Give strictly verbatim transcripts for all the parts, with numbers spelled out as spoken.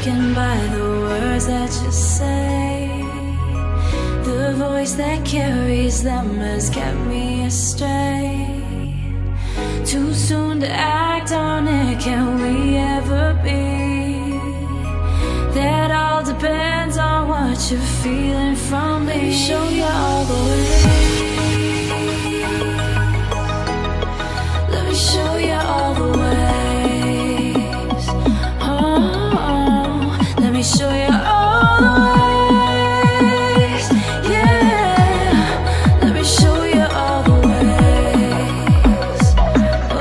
taken by the words that you say. The voice that carries them has kept me astray. Too soon to act on it, can we ever be? That all depends on what you're feeling from me. Let me show you all the way. Let me show you all the ways. Oh, oh. Let me show you all the ways. Yeah, let me show you all the ways. Oh.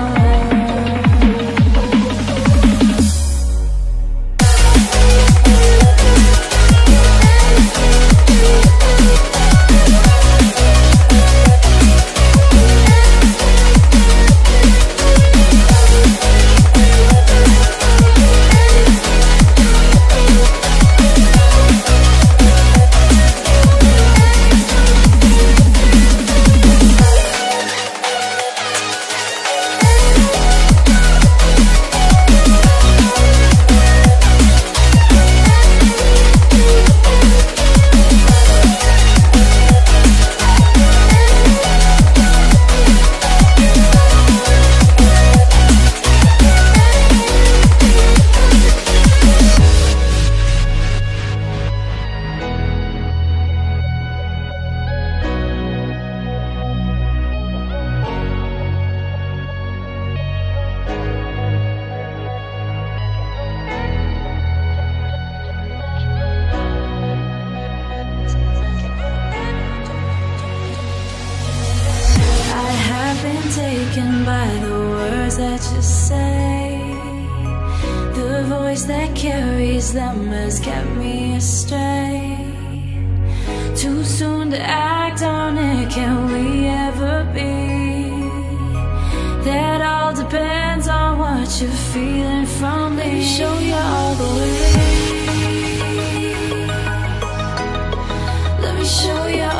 Taken by the words that you say. The voice that carries them has kept me astray. Too soon to act on it, can we ever be? That all depends on what you're feeling from me. Let me show you all the way. Let me show you